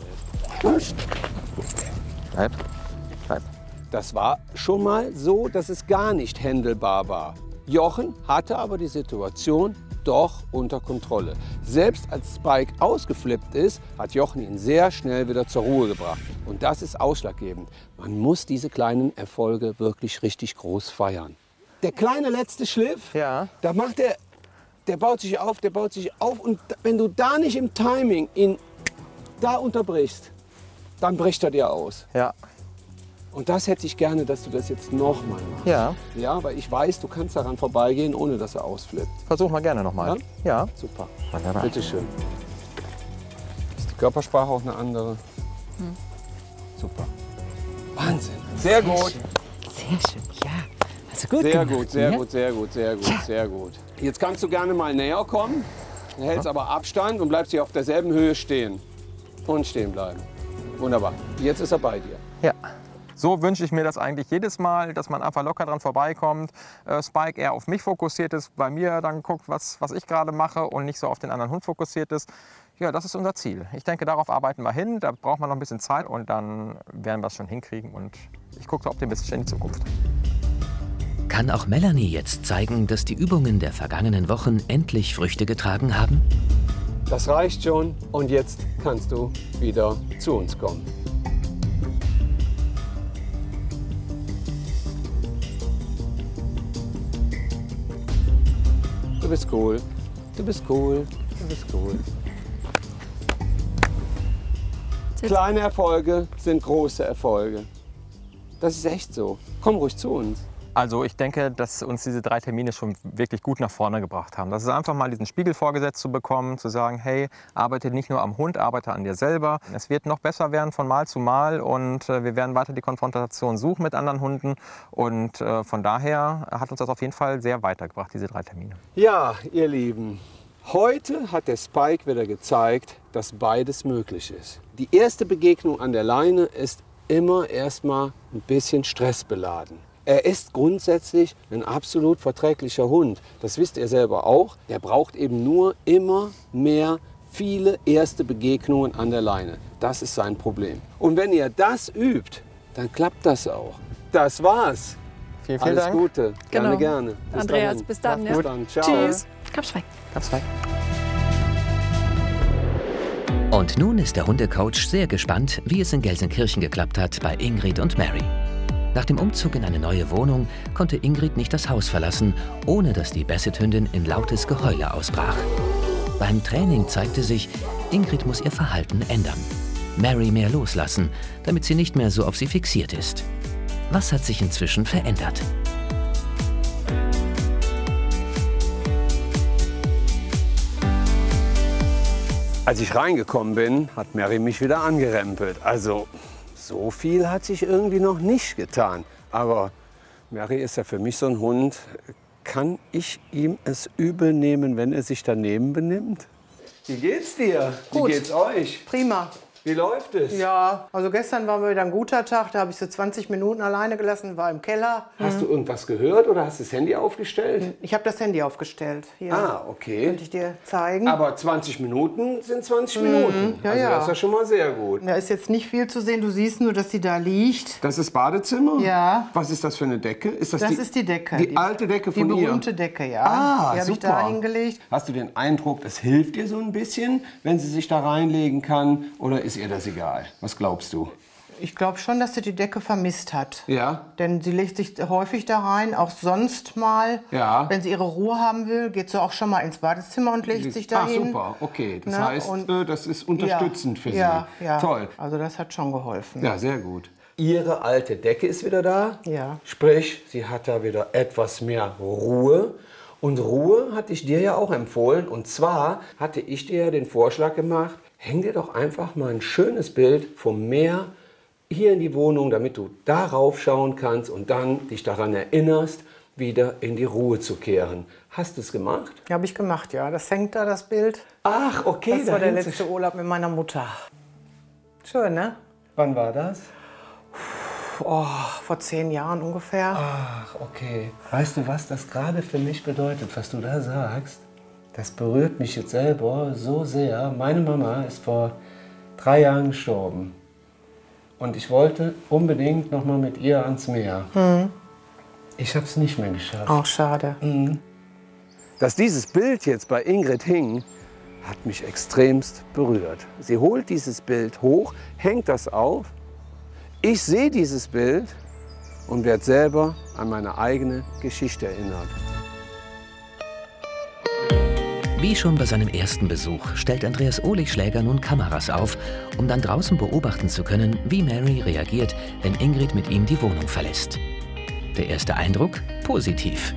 Bleib. Bleib. Das war schon mal so, dass es gar nicht händelbar war. Jochen hatte aber die Situation doch unter Kontrolle. Selbst als Spike ausgeflippt ist, hat Jochen ihn sehr schnell wieder zur Ruhe gebracht. Und das ist ausschlaggebend. Man muss diese kleinen Erfolge wirklich richtig groß feiern. Der kleine letzte Schliff, Ja. da macht er, der baut sich auf, der baut sich auf. Und wenn du da nicht im Timing ihn da unterbrichst, dann bricht er dir aus. Ja. Und das hätte ich gerne, dass du das jetzt noch mal machst. Ja. Ja, weil ich weiß, du kannst daran vorbeigehen, ohne dass er ausflippt. Versuchen wir gerne nochmal. Ja. Super. Wunderbar. Bitte schön. Ist die Körpersprache auch eine andere? Hm. Super. Wahnsinn. Sehr gut. Sehr schön, ja. Also gut Sehr gemacht, gut, sehr ne? gut, sehr gut, sehr gut, sehr gut. Jetzt kannst du gerne mal näher kommen. Du hältst aber Abstand und bleibst hier auf derselben Höhe stehen. Und stehen bleiben. Wunderbar. Jetzt ist er bei dir. Ja. So wünsche ich mir das eigentlich jedes Mal, dass man einfach locker dran vorbeikommt. Äh, Spike eher auf mich fokussiert ist, bei mir dann guckt, was, was ich gerade mache und nicht so auf den anderen Hund fokussiert ist. Ja, das ist unser Ziel. Ich denke, darauf arbeiten wir hin. Da braucht man noch ein bisschen Zeit und dann werden wir es schon hinkriegen. Und ich gucke so optimistisch in die Zukunft. Kann auch Melanie jetzt zeigen, dass die Übungen der vergangenen Wochen endlich Früchte getragen haben? Das reicht schon und jetzt kannst du wieder zu uns kommen. Du bist cool, du bist cool, du bist cool. Kleine Erfolge sind große Erfolge. Das ist echt so. Komm ruhig zu uns. Also ich denke, dass uns diese drei Termine schon wirklich gut nach vorne gebracht haben. Das ist einfach mal diesen Spiegel vorgesetzt zu bekommen, zu sagen, hey, arbeite nicht nur am Hund, arbeite an dir selber. Es wird noch besser werden von Mal zu Mal und äh, wir werden weiter die Konfrontation suchen mit anderen Hunden. Und äh, von daher hat uns das auf jeden Fall sehr weitergebracht, diese drei Termine. Ja, ihr Lieben, heute hat der Spike wieder gezeigt, dass beides möglich ist. Die erste Begegnung an der Leine ist immer erstmal ein bisschen stressbeladen. Er ist grundsätzlich ein absolut verträglicher Hund. Das wisst ihr selber auch. Der braucht eben nur immer mehr viele erste Begegnungen an der Leine. Das ist sein Problem. Und wenn ihr das übt, dann klappt das auch. Das war's. Vielen, vielen Alles Dank. Gute. Gerne, Genau. gerne. Bis Andreas, dahin. bis dann. Bis Ja. dann. Ciao. Tschüss. Komm, Spike. Ganz weg. Und nun ist der Hundecoach sehr gespannt, wie es in Gelsenkirchen geklappt hat bei Ingrid und Mary. Nach dem Umzug in eine neue Wohnung konnte Ingrid nicht das Haus verlassen, ohne dass die Basset-Hündin in lautes Geheule ausbrach. Beim Training zeigte sich, Ingrid muss ihr Verhalten ändern. Mary mehr loslassen, damit sie nicht mehr so auf sie fixiert ist. Was hat sich inzwischen verändert? Als ich reingekommen bin, hat Mary mich wieder angerempelt. Also so viel hat sich irgendwie noch nicht getan. Aber Mary ist ja für mich so ein Hund. Kann ich ihm es übel nehmen, wenn er sich daneben benimmt? Wie geht's dir? Gut. Wie geht's euch? Prima. Wie läuft es? Ja, also gestern war wieder ein guter Tag. Da habe ich sie zwanzig Minuten alleine gelassen, war im Keller. Hast du irgendwas gehört oder hast du das Handy aufgestellt? Ich habe das Handy aufgestellt. Hier. Ah, okay. Könnte ich dir zeigen. Aber zwanzig Minuten sind zwanzig Minuten. ja, also ja. das ist ja schon mal sehr gut. Da ist jetzt nicht viel zu sehen. Du siehst nur, dass sie da liegt. Das ist Badezimmer? Ja. Was ist das für eine Decke? Ist das, Das die, ist die Decke. Die alte Decke von Die ihr? berühmte Decke, ja. Ah, die habe ich super. da hingelegt. Hast du den Eindruck, es hilft ihr so ein bisschen, wenn sie sich da reinlegen kann? Oder ist ihr das egal? Was glaubst du? Ich glaube schon, dass sie die Decke vermisst hat. Ja? Denn sie legt sich häufig da rein, auch sonst mal. Ja. Wenn sie ihre Ruhe haben will, geht sie auch schon mal ins Badezimmer und legt sich da Ah, hin. super. Okay. Das Na, heißt, und- äh, das ist unterstützend ja, für sie. Ja, ja. Toll. Also das hat schon geholfen. Ja, sehr gut. Ihre alte Decke ist wieder da. Ja. Sprich, sie hat da wieder etwas mehr Ruhe. Und Ruhe hatte ich dir ja auch empfohlen. Und zwar hatte ich dir ja den Vorschlag gemacht, häng dir doch einfach mal ein schönes Bild vom Meer hier in die Wohnung, damit du darauf schauen kannst und dann dich daran erinnerst, wieder in die Ruhe zu kehren. Hast du es gemacht? Ja, habe ich gemacht, ja. Das hängt da, das Bild. Ach, okay. Das war der letzte Urlaub mit meiner Mutter. Schön, ne? Wann war das? Oh, vor zehn Jahren ungefähr. Ach, okay. Weißt du, was das gerade für mich bedeutet, was du da sagst? Das berührt mich jetzt selber so sehr. Meine Mama ist vor drei Jahren gestorben. Und ich wollte unbedingt noch mal mit ihr ans Meer. Hm. Ich habe es nicht mehr geschafft. Auch schade. Mhm. Dass dieses Bild jetzt bei Ingrid hing, hat mich extremst berührt. Sie holt dieses Bild hoch, hängt das auf. Ich sehe dieses Bild und werde selber an meine eigene Geschichte erinnert. Wie schon bei seinem ersten Besuch stellt Andreas Ohlichschläger nun Kameras auf, um dann draußen beobachten zu können, wie Mary reagiert, wenn Ingrid mit ihm die Wohnung verlässt. Der erste Eindruck? Positiv.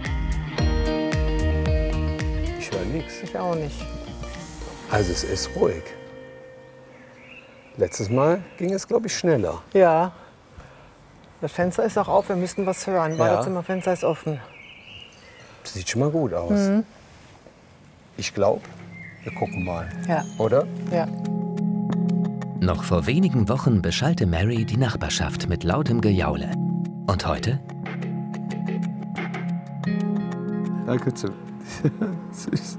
Ich höre nichts. Ich auch nicht. Also es ist ruhig. Letztes Mal ging es, glaube ich, schneller. Ja. Das Fenster ist auch auf, wir müssten was hören. Ja. Badezimmerfenster ist offen. Sieht schon mal gut aus. Mhm. Ich glaube, wir gucken mal. Ja. Oder? Ja. Noch vor wenigen Wochen beschallte Mary die Nachbarschaft mit lautem Gejaule. Und heute? Danke zu. Süß.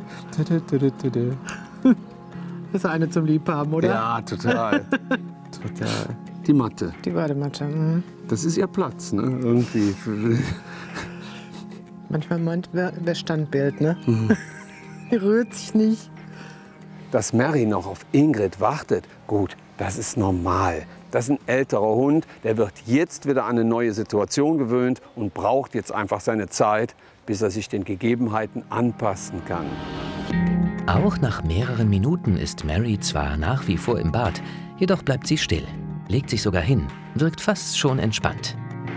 Das ist eine zum Liebhaben, oder? Ja, total. Total. Die Matte. Die Badematte. Mhm. Das ist ihr Platz, ne? Irgendwie. Manchmal meint wer, wer Standbild, ne? Mhm. Die rührt sich nicht. Dass Mary noch auf Ingrid wartet, gut, das ist normal. Das ist ein älterer Hund, der wird jetzt wieder an eine neue Situation gewöhnt und braucht jetzt einfach seine Zeit, bis er sich den Gegebenheiten anpassen kann. Auch nach mehreren Minuten ist Mary zwar nach wie vor im Bad, jedoch bleibt sie still, legt sich sogar hin, wirkt fast schon entspannt.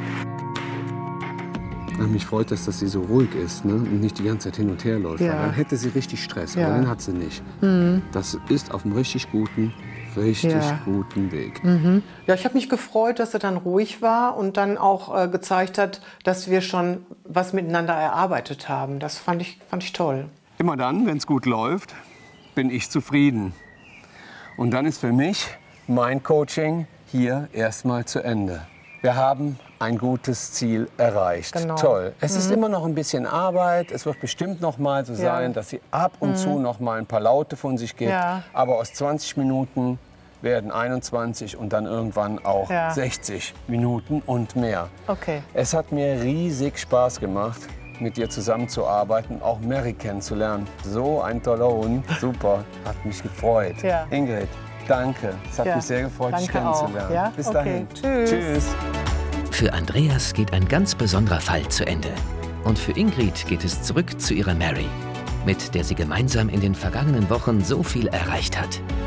Mich freut es, dass sie so ruhig ist, ne? Und nicht die ganze Zeit hin und her läuft. Ja. Weil dann hätte sie richtig Stress, Ja. aber den hat sie nicht. Mhm. Das ist auf einem richtig guten, richtig Ja. guten Weg. Mhm. Ja, ich habe mich gefreut, dass er dann ruhig war und dann auch äh, gezeigt hat, dass wir schon was miteinander erarbeitet haben. Das fand ich, fand ich toll. Immer dann, wenn es gut läuft, bin ich zufrieden. Und dann ist für mich mein Coaching hier erstmal zu Ende. Wir haben ein gutes Ziel erreicht. Genau. Toll. Es Mhm. ist immer noch ein bisschen Arbeit. Es wird bestimmt noch mal so Ja. sein, dass sie ab und Mhm. zu noch mal ein paar Laute von sich gibt. Ja. Aber aus zwanzig Minuten werden einundzwanzig und dann irgendwann auch Ja. sechzig Minuten und mehr. Okay. Es hat mir riesig Spaß gemacht, mit dir zusammenzuarbeiten, auch Mary kennenzulernen. So ein toller Hund, super, hat mich gefreut. Ja. Ingrid, danke, es hat Ja, mich sehr gefreut, dich danke auch, kennenzulernen. ja? Bis Okay, dahin. tschüss. Tschüss. Für Andreas geht ein ganz besonderer Fall zu Ende. Und für Ingrid geht es zurück zu ihrer Mary, mit der sie gemeinsam in den vergangenen Wochen so viel erreicht hat.